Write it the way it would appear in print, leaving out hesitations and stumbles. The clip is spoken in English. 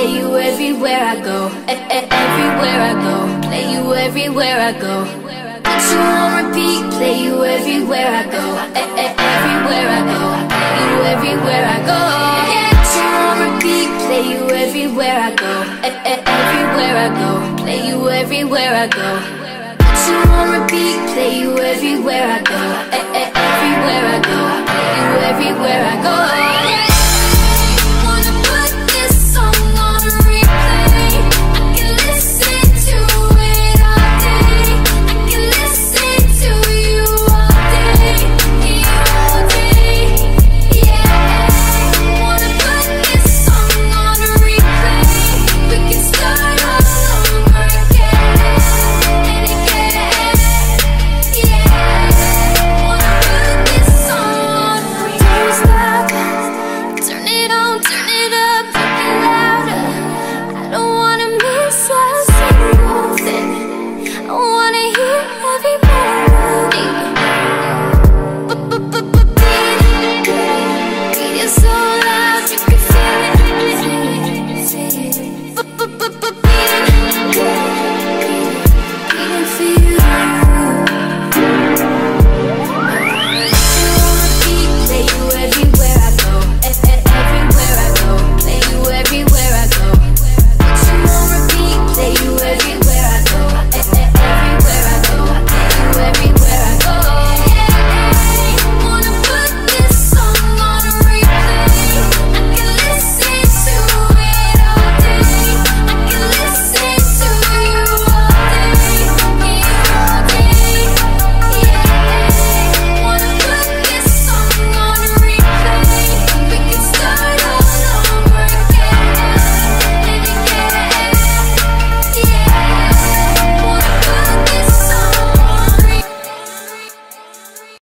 play you everywhere I go. Everywhere I go, play you everywhere I go. Put you on repeat, play you everywhere I go. Everywhere I go, play you everywhere I go. Put you on repeat, play you everywhere I go. Everywhere I go, play you everywhere I go. Put you on repeat, play you everywhere I go. Everywhere I go, play you everywhere I go.